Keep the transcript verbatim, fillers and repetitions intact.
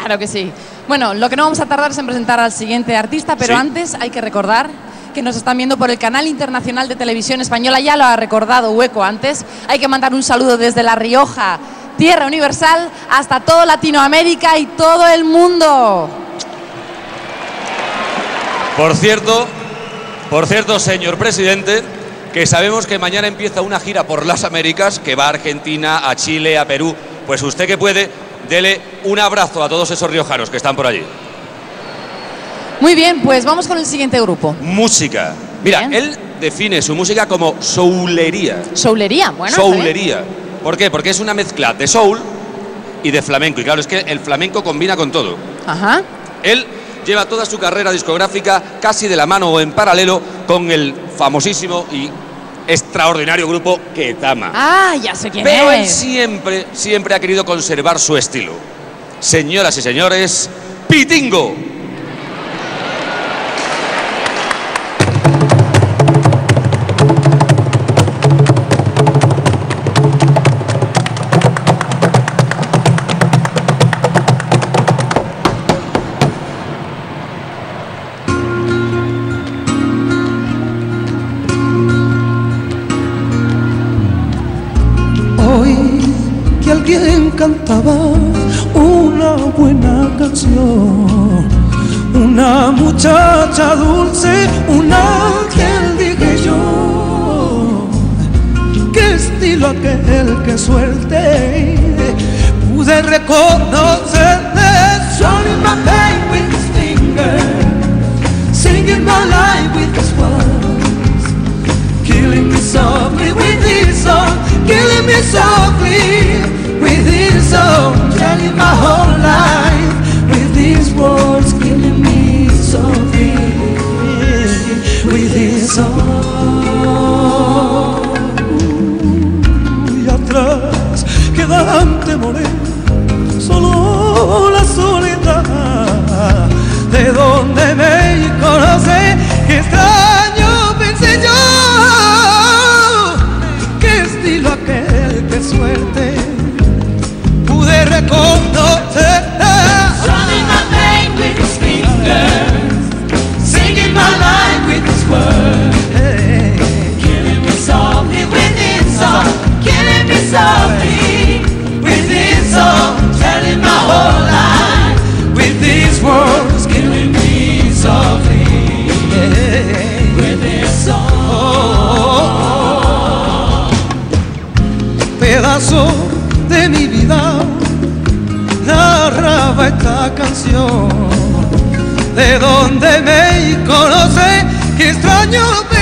Claro que sí. Bueno, lo que no vamos a tardar es en presentar al siguiente artista, pero sí. antes hay que recordar que nos están viendo por el canal internacional de televisión española, ya lo ha recordado Hueco antes. Hay que mandar un saludo desde La Rioja, tierra universal, hasta toda Latinoamérica y todo el mundo. Por cierto, por cierto, señor presidente, que sabemos que mañana empieza una gira por las Américas, que va a Argentina, a Chile, a Perú. Pues usted que puede, dele un abrazo a todos esos riojanos que están por allí. Muy bien, pues vamos con el siguiente grupo. Música. Mira, Bien. él define su música como soulería. Soulería, bueno. Soulería. ¿Por qué? Porque es una mezcla de soul y de flamenco. Y claro, es que el flamenco combina con todo. Ajá. Él lleva toda su carrera discográfica casi de la mano o en paralelo con el famosísimo y extraordinario grupo Ketama. Ah, ya sé quién Pero él es. siempre, siempre ha querido conservar su estilo. Señoras y señores, Pitingo. Que alguien cantaba una buena canción, una muchacha dulce, un ángel, dije yo. Qué estilo aquel, qué suerte, pude reconocerle. Showing my pain with his fingers, singing my life with his words, killing me softly with his song, killing me softly with his song, telling my whole life with his words, killing me softly with his song. Y atrás queda ante morir solo la soledad, de donde me conoce, qué extraño pensé yo, qué estilo aquel, qué suerte pude reconocer. Running my pain with his fingers, singing my life with his words, hey. Killing me softly with his song, killing me softly with his song, telling my whole life with his words, killing me softly, hey. With his song. Oh, pedazo de mi vida narraba esta canción, de donde me conoce, qué extraño.